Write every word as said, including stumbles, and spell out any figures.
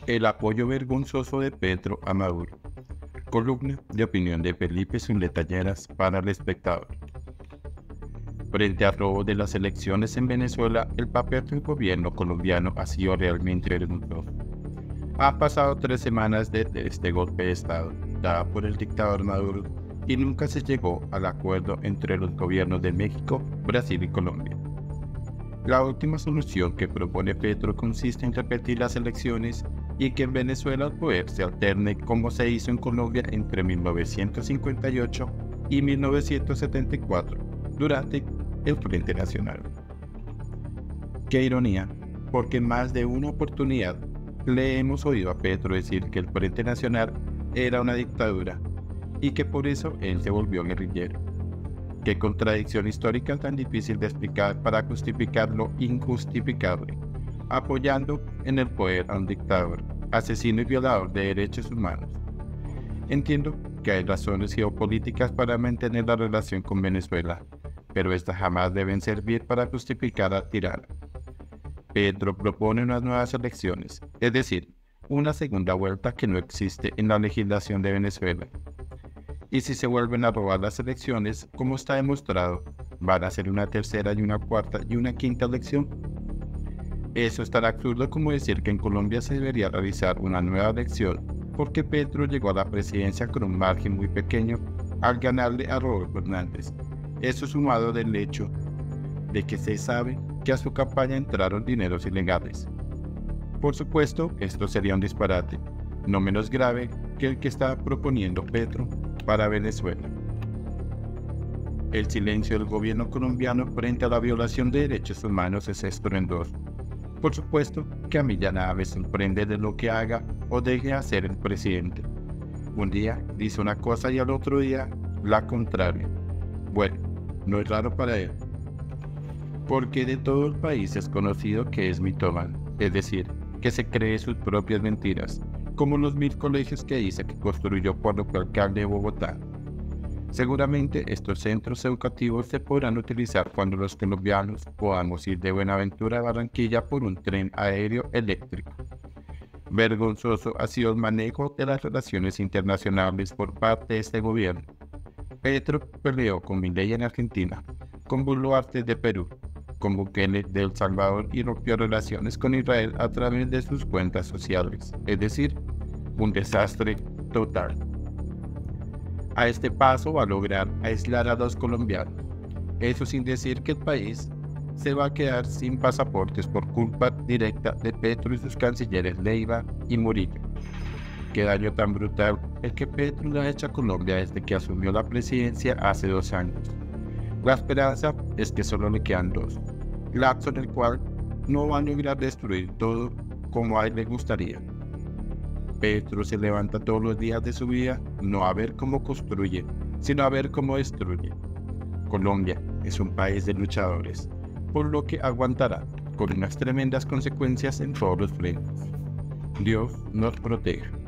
El apoyo vergonzoso de Petro a Maduro. Columna de opinión de Felipe Zuleta para El Espectador. Frente al robo de las elecciones en Venezuela, el papel del gobierno colombiano ha sido realmente vergonzoso. Han pasado tres semanas desde este golpe de Estado, dado por el dictador Maduro, y nunca se llegó al acuerdo entre los gobiernos de México, Brasil y Colombia. La última solución que propone Petro consiste en repetir las elecciones y que en Venezuela el poder se alterne como se hizo en Colombia entre mil novecientos cincuenta y ocho y mil novecientos setenta y cuatro, durante el Frente Nacional. Qué ironía, porque en más de una oportunidad le hemos oído a Petro decir que el Frente Nacional era una dictadura y que por eso él se volvió guerrillero. Qué contradicción histórica tan difícil de explicar para justificar lo injustificable, apoyando en el poder a un dictador, asesino y violador de derechos humanos. Entiendo que hay razones geopolíticas para mantener la relación con Venezuela, pero estas jamás deben servir para justificar a tirano. Petro propone unas nuevas elecciones, es decir, una segunda vuelta que no existe en la legislación de Venezuela. Y si se vuelven a robar las elecciones, como está demostrado, van a ser una tercera y una cuarta y una quinta elección. Eso es tan absurdo como decir que en Colombia se debería realizar una nueva elección porque Petro llegó a la presidencia con un margen muy pequeño al ganarle a Rodolfo Hernández. Eso sumado del hecho de que se sabe que a su campaña entraron dineros ilegales. Por supuesto, esto sería un disparate, no menos grave que el que está proponiendo Petro para Venezuela. El silencio del gobierno colombiano frente a la violación de derechos humanos es estruendoso. Por supuesto que a mí ya nada me sorprende de lo que haga o deje hacer el presidente. Un día dice una cosa y al otro día la contraria. Bueno, no es raro para él, porque de todo el país es conocido que es mitómano, es decir, que se cree sus propias mentiras, como los mil colegios que dice que construyó cuando fue alcalde de Bogotá. Seguramente estos centros educativos se podrán utilizar cuando los colombianos podamos ir de Buenaventura a Barranquilla por un tren aéreo eléctrico. Vergonzoso ha sido el manejo de las relaciones internacionales por parte de este gobierno. Petro peleó con Milei en Argentina, con Boluarte de Perú, con Bukele de El Salvador y rompió relaciones con Israel a través de sus cuentas sociales, es decir, un desastre total. A este paso va a lograr aislar a los colombianos, eso sin decir que el país se va a quedar sin pasaportes por culpa directa de Petro y sus cancilleres Leiva y Murillo. Qué daño tan brutal el que Petro le ha hecho a Colombia desde que asumió la presidencia hace dos años. La esperanza es que solo le quedan dos, lapso en el cual no va a lograr destruir todo como a él le gustaría. Petro se levanta todos los días de su vida no a ver cómo construye, sino a ver cómo destruye. Colombia es un país de luchadores, por lo que aguantará con unas tremendas consecuencias en todos los frentes. Dios nos proteja.